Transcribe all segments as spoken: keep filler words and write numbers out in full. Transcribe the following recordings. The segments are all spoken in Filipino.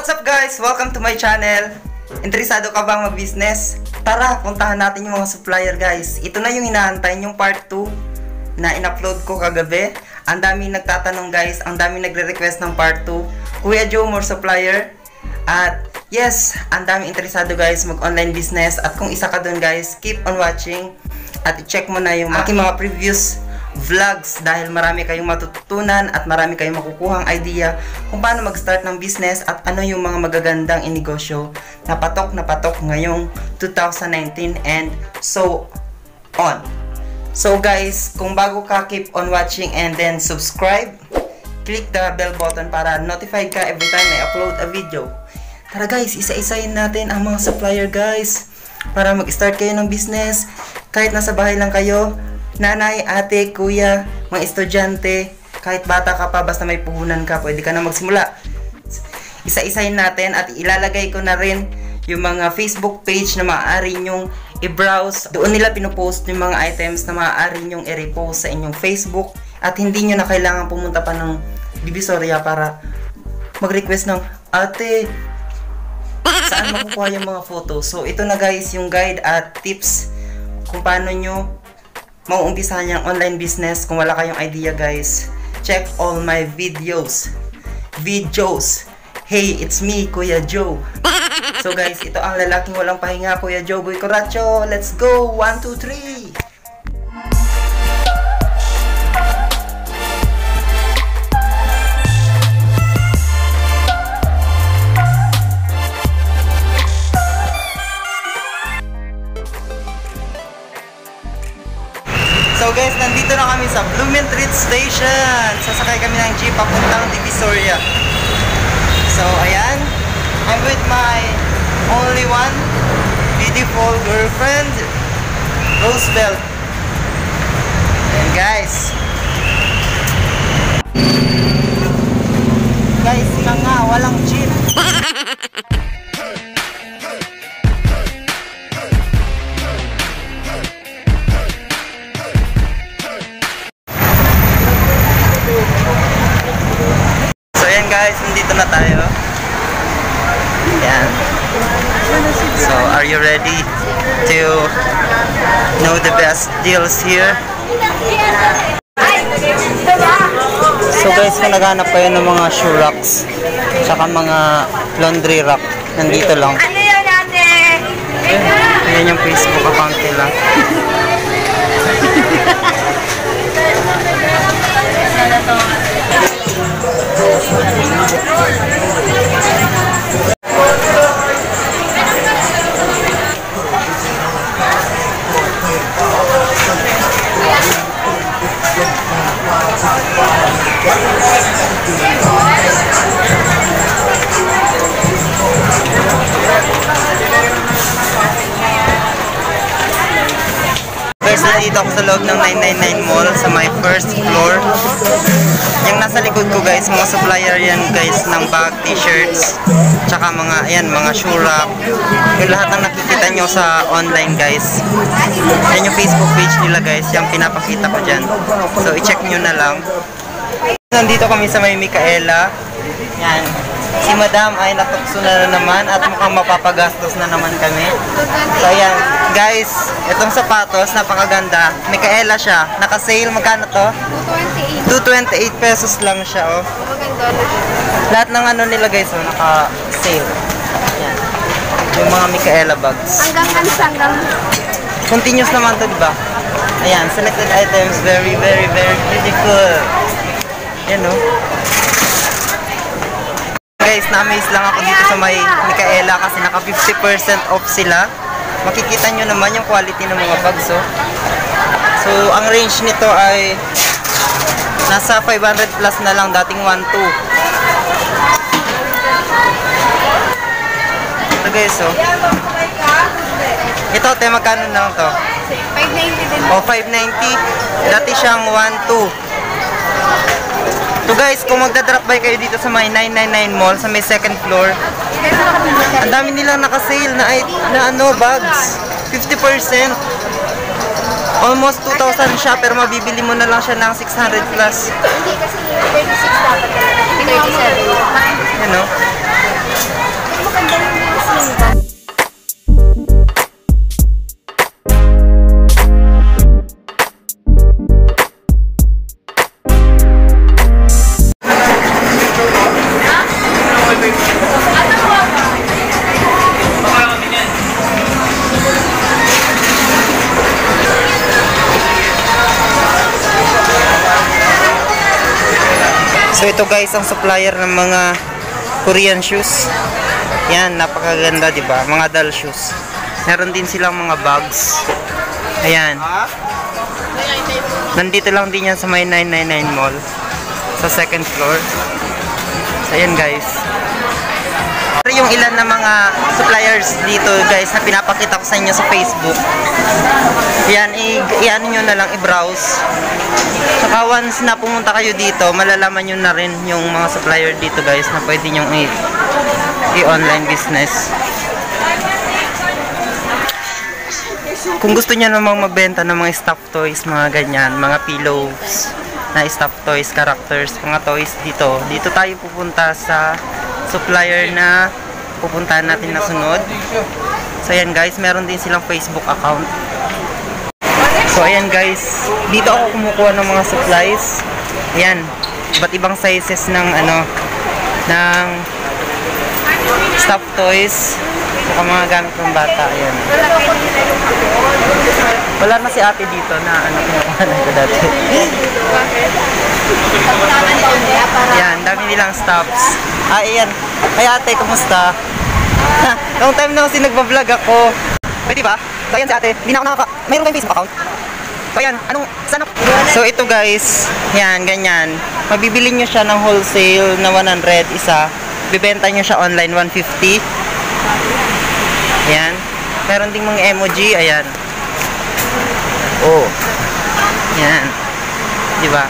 What's up guys? Welcome to my channel. Interesado ka bang mag-business? Tara, puntahan natin yung mga supplier guys. Ito na yung hinahantay, yung part two na in-upload ko kagabi. Ang dami nagtatanong guys, ang dami nagre-request ng part two. Kuya Joe, more supplier. At yes, ang dami interesado guys mag-online business. At kung isa ka dun guys, keep on watching. At i-check mo na yung aking mga previous vlogs dahil marami kayong matututunan at marami kayong makukuhang idea kung paano mag-start ng business at ano yung mga magagandang inegosyo na patok na patok ngayong two thousand nineteen and so on. So guys, kung bago ka, keep on watching and then subscribe. Click the bell button para notified ka every time I upload a video. Tara guys, isa-isayin natin ang mga supplier guys para mag-start kayo ng business kahit nasa bahay lang kayo. Nanay, ate, kuya, mga estudyante, kahit bata ka pa, basta may puhunan ka, pwede ka na magsimula. Isa-isahin natin at ilalagay ko na rin yung mga Facebook page na maaari nyong i-browse. Doon nila pinopost yung mga items na maaari nyong i-repost sa inyong Facebook at hindi nyo na kailangan pumunta pa ng Divisoria para mag-request ng ate, saan makukuha yung mga photo. So ito na guys yung guide at tips kung paano nyo mauumpisahan yung online business. Kung wala kayong idea guys, check all my videos. Videos. Hey, it's me, Kuya Joe. So guys, ito ang lalaking walang pahinga, Kuya Joe Boy Coracho. Let's go! one, two, three! So guys, nandito na kami sa Blumentritt Station. Sasakay kami ng jeep papuntang Divisoria. So ayan, I'm with my only one beautiful girlfriend, Roosevelt. And guys, guys nga nga, walang jeep. Guys, nandito na tayo. Ayan. So, are you ready to know the best deals here? So guys, kung naghanap kayo ng mga shoe racks tsaka mga laundry rack, nandito lang. Ayan yung Facebook account nila. Guys, nandito ako sa loob ng nine nine nine Mall sa my first floor. Yung nasa likod ko guys, mga supplier yan guys ng bag, t-shirts, tsaka mga, ayan, mga shoe rack. Yung lahat ng nakikita nyo sa online guys. Yan yung Facebook page nila guys, yung pinapakita ko dyan. So i-check nyo na lang. Nandito kami sa may Micaela. Yan. Si Madam ay natukso na naman at mukhang mapapagastos na naman kami. So ayan, guys, itong sapatos, napakaganda. Micaela siya. Naka-sale, magkano to? two twenty-eight pesos lang siya, oh. Lahat ng ano nila guys, oh, naka-sale. Ayan. Yung mga Micaela bags. Hanggang hanggang. Continuous naman to, diba? Ayan, selected items, very, very, very beautiful. Yan, oh. Guys, na-amaze lang ako dito sa may Micaela kasi naka fifty percent off sila. Makikita nyo naman yung quality ng mga bags, oh. So, ang range nito ay nasa five hundred plus na lang, dating one two. Ito guys, oh. Ito, te, magkano na lang to? five ninety din. O, five ninety. Dati siyang one two. So guys, kung magdadrop by kayo dito sa may nine nine nine Mall, sa may second floor, ang dami nilang naka-sale na, na ano, bags. fifty percent. Almost two thousand siya, pero mabibili mo na lang siya ng six hundred plus. Hindi kasi thirty-six dapat. thirty-seven. Ano? So ito guys ang supplier ng mga Korean shoes. Yan, napakaganda, di ba? Mga doll shoes. Meron din silang mga bags. Ayan. Nandito lang din yan sa may nine ninety-nine Mall. Sa second floor. So ayan guys. Pero yung ilan na mga suppliers dito guys na pinapakita ko sa inyo sa Facebook. Yan, i-ano nyo na lang, i-browse. Saka once na pumunta kayo dito, malalaman nyo na rin yung mga supplier dito guys na pwede nyo i-online business. Kung gusto niya namang magbenta ng mga stuffed toys, mga ganyan, mga pillows na stuffed toys, characters, mga toys dito. Dito tayo pupunta sa supplier na pupuntahan natin na sunod. So ayan guys, meron din silang Facebook account. So ayan guys, dito ako kumukuha ng mga supplies. Ayan, iba't ibang sizes ng ano, ng stuffed toys. Saka mga gamit ng bata. Ayan. Wala na si ate dito na ano, kinukuhanan ko dati. Ayan, dami nilang stuffs. Ah, ayan. Ay ate, kumusta? Long time na kasi nagbablog ako. Pwede ba? So ayan si ate, hindi na ako nakaka... Mayroon kayong Facebook account? So ayan, anong... Saan ako? So ito guys, yan, ganyan. Mabibili nyo siya ng wholesale na one hundred isa. Bibenta nyo siya online one fifty. Ayan. Meron ding mga emoji. Ayan. Oh. Ayan. Diba?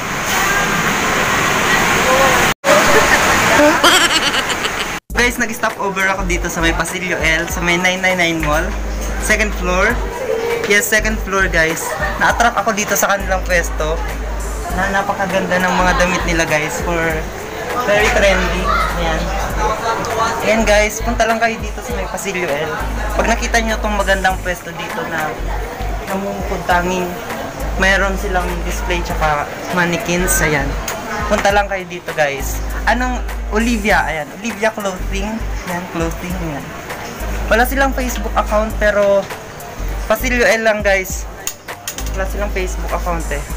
Guys, nag-stop over ako dito sa may Pasilio L, sa may nine ninety-nine Mall. Second floor. Yes, second floor guys. Na-attract ako dito sa kanilang pwesto. Na napakaganda ng mga damit nila guys. For very trendy. Ayan. Ayan guys, punta lang kayo dito sa may Pasilio L. Pag nakita nyo itong magandang pwesto dito na namumukod tanging mayroon silang display tsaka mannequins. Ayan. Punta lang kayo dito guys. Anong Olivia? Ayan. Olivia Clothing. Ayan, clothing. Ayan. Wala silang Facebook account pero Pasilio L lang guys. Wala silang Facebook account eh.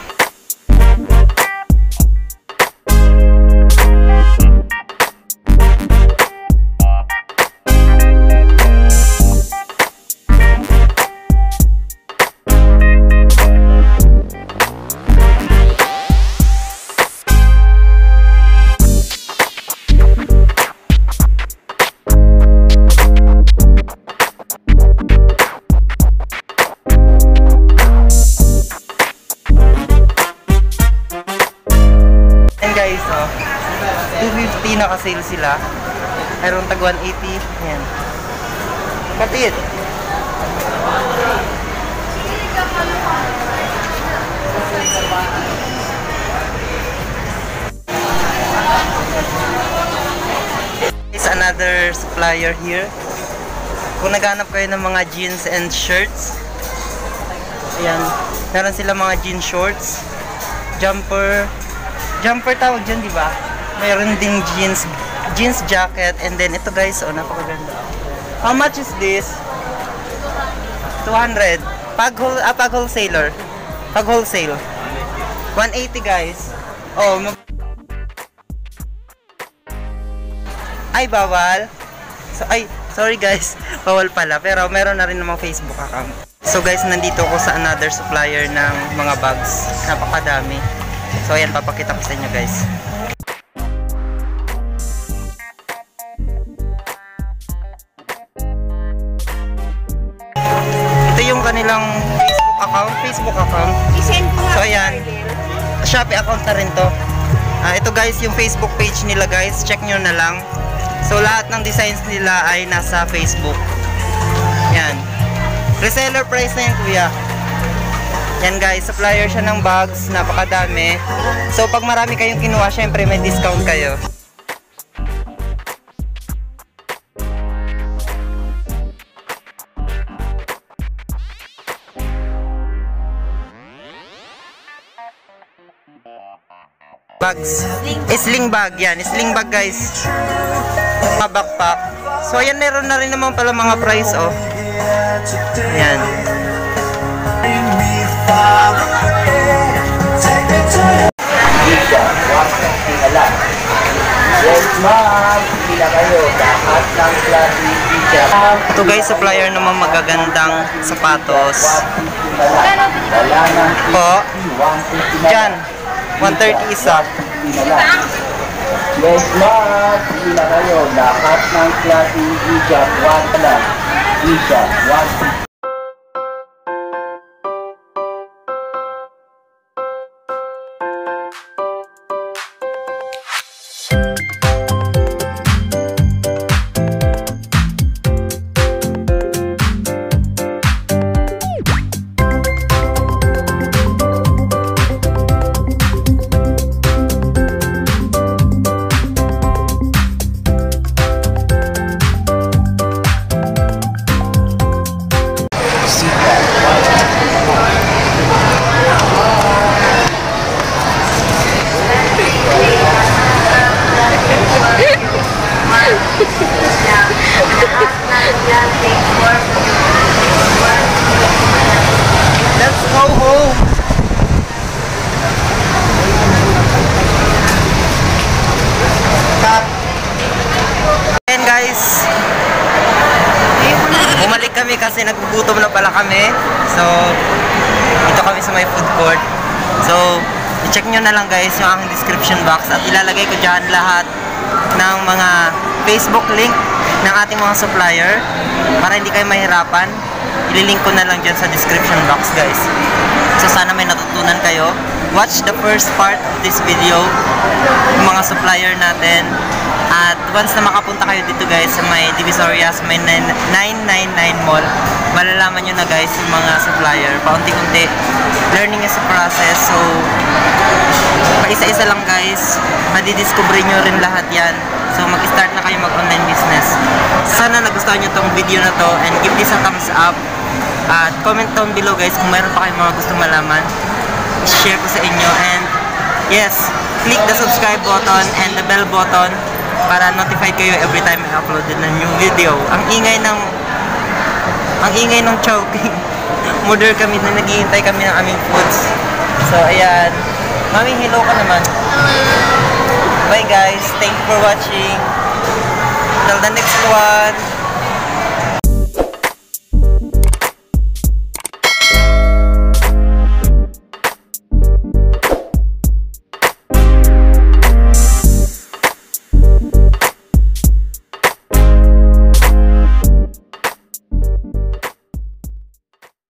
Guys, oh, two fifty naka-sale sila. Mayroong tag one eighty. Ayan. Kapit. Is another supplier here. Kung naghanap kayo ng mga jeans and shirts, ayan. Meron sila mga jean shorts, jumper, Jumper tawag dyan, di ba? Mayroon ding jeans, jeans jacket, and then ito guys, oh, napakaganda. How much is this? two hundred. Pag, whole, ah, pag wholesaler. Pag wholesale. one eighty guys. Oh, mag ay, bawal. So, ay, sorry guys. Bawal pala. Pero meron na rin namang Facebook account. So guys, nandito ko sa another supplier ng mga bags. Napakadami. So ayan, papakita ko sa inyo guys. Ito yung kanilang Facebook account. Facebook account. So ayan, Shopee account na rin to. Uh, ito guys, yung Facebook page nila guys. Check nyo na lang. So lahat ng designs nila ay nasa Facebook. Yan. Reseller price na yan kuya. Yan guys, supplier siya ng bags, napakadami. So pag marami kayong kinuha, syempre may discount kayo. Bags. Sling bag yan, sling bag guys. Pa-backpack. So ayan, meron na rin naman pala mga price oh. Ayan. Take me to tingala. Yes, ma'am. Pila kayo. Lahat ng klase teacher. Ito guys, supplier naman magagandang sapatos. Wala nang Po, dyan, one thirty isa. tingala. Yes, ma'am. Pila kayo. Lahat ng klase teacher. One lang. Teacher. One. Let's go home! Cut! Ayan guys, bumalik kami kasi nagugutom na pala kami. So, dito kami sa may food court. So, i-check nyo na lang guys yung aking description box at ilalagay ko dyan lahat ng mga Facebook link ng ating mga supplier para hindi kayo mahirapan. Ililink ko na lang dyan sa description box guys. So sana may natutunan kayo. Watch the first part of this video, yung mga supplier natin. At once na makapunta kayo dito guys sa may Divisoria, sa may nine ninety-nine Mall, malalaman nyo na guys yung mga supplier. Paunti-unti, learning is a process. So paisa-isa lang guys, madidiscover nyo rin lahat yan. So mag-start na kayo mag-online business. Sana nagustuhan nyo tong video na to and give this a thumbs up. At comment down below guys kung mayroon pa kayong mga gustong malaman. Share ko sa inyo. And yes, click the subscribe button and the bell button para notified kayo every time I upload na new video. Ang ingay ng ang ingay ng choking. Mother kami na naghihintay kami ng aming foods. So ayan. Mami, hello ka naman. Bye guys. Thank you for watching. Till the next one.